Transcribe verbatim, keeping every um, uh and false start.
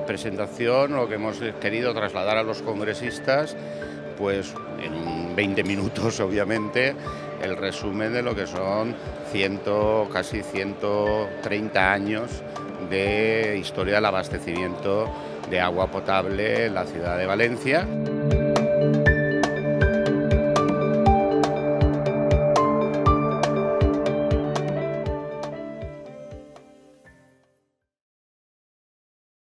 presentación lo que hemos querido trasladar a los congresistas, pues en veinte minutos obviamente, el resumen de lo que son ciento, casi ciento treinta años de historia del abastecimiento de agua potable en la ciudad de Valencia.